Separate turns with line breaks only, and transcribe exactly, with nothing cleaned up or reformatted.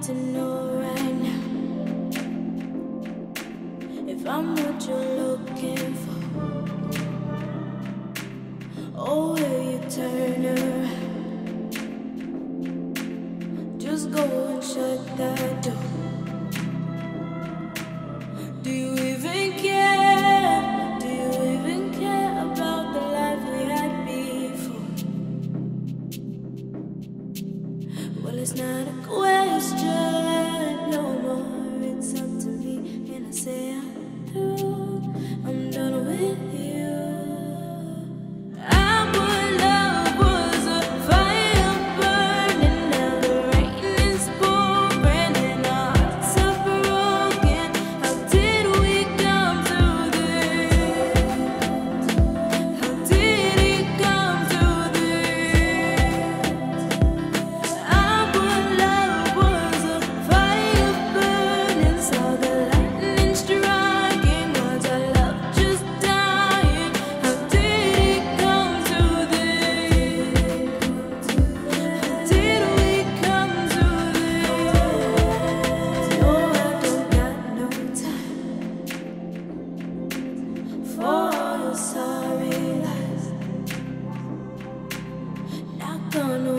need to know right now if I'm what you're looking for. Oh, will you turn around? Just go and shut that door. Do you even care? Do you even care about the life we had before? Well, it's not a question no more. It's up to me, and I say I'm through. I'm done with you. Sorry lies, not gonna